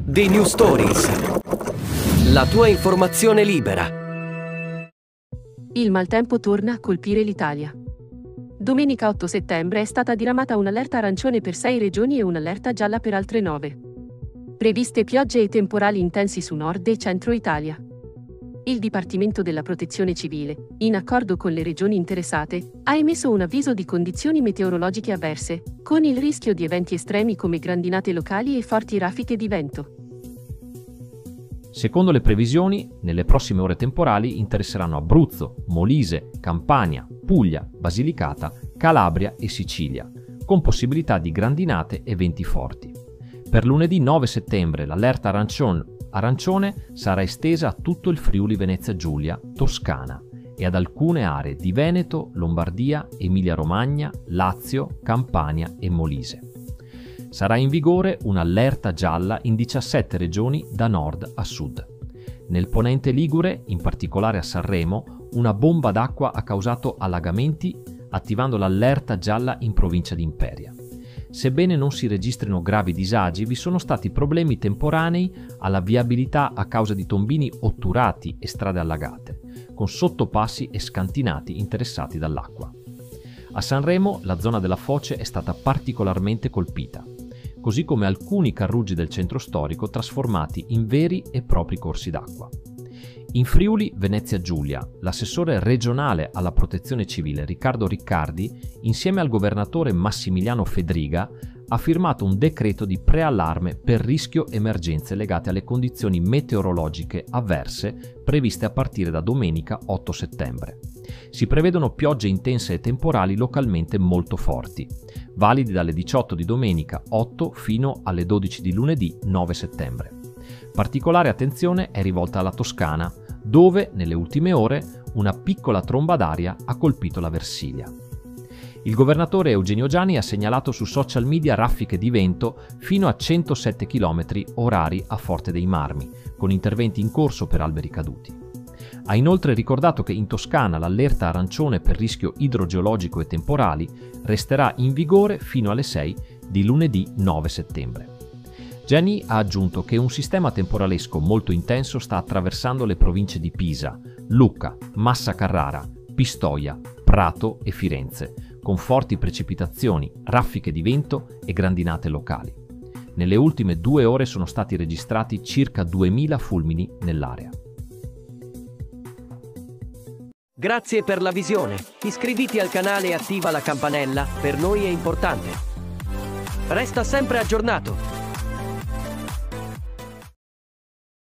The New Stories. La tua informazione libera. Il maltempo torna a colpire l'Italia. Domenica 8 settembre è stata diramata un'allerta arancione per 6 regioni e un'allerta gialla per altre 9. Previste piogge e temporali intensi su nord e centro Italia. Il Dipartimento della Protezione Civile, in accordo con le regioni interessate, ha emesso un avviso di condizioni meteorologiche avverse, con il rischio di eventi estremi come grandinate locali e forti raffiche di vento. Secondo le previsioni, nelle prossime ore temporali interesseranno Abruzzo, Molise, Campania, Puglia, Basilicata, Calabria e Sicilia, con possibilità di grandinate e venti forti. Per lunedì 9 settembre l'allerta arancione sarà estesa a tutto il Friuli Venezia Giulia, Toscana e ad alcune aree di Veneto, Lombardia, Emilia-Romagna, Lazio, Campania e Molise. Sarà in vigore un'allerta gialla in 17 regioni da nord a sud. Nel ponente ligure, in particolare a Sanremo, una bomba d'acqua ha causato allagamenti, attivando l'allerta gialla in provincia di Imperia. Sebbene non si registrino gravi disagi, vi sono stati problemi temporanei alla viabilità a causa di tombini otturati e strade allagate, con sottopassi e scantinati interessati dall'acqua. A Sanremo la zona della foce è stata particolarmente colpita, così come alcuni carruggi del centro storico trasformati in veri e propri corsi d'acqua. In Friuli Venezia Giulia, l'assessore regionale alla protezione civile Riccardo Riccardi, insieme al governatore Massimiliano Fedriga, ha firmato un decreto di preallarme per rischio emergenze legate alle condizioni meteorologiche avverse previste a partire da domenica 8 settembre. Si prevedono piogge intense e temporali localmente molto forti, validi dalle 18 di domenica 8 fino alle 12 di lunedì 9 settembre. Particolare attenzione è rivolta alla Toscana, dove nelle ultime ore una piccola tromba d'aria ha colpito la Versilia. Il governatore Eugenio Giani ha segnalato su social media raffiche di vento fino a 107 km/h a Forte dei Marmi, con interventi in corso per alberi caduti. Ha inoltre ricordato che in Toscana l'allerta arancione per rischio idrogeologico e temporali resterà in vigore fino alle 6 di lunedì 9 settembre. Gianni ha aggiunto che un sistema temporalesco molto intenso sta attraversando le province di Pisa, Lucca, Massa Carrara, Pistoia, Prato e Firenze, con forti precipitazioni, raffiche di vento e grandinate locali. Nelle ultime 2 ore sono stati registrati circa 2000 fulmini nell'area. Grazie per la visione. Iscriviti al canale e attiva la campanella, per noi è importante. Resta sempre aggiornato.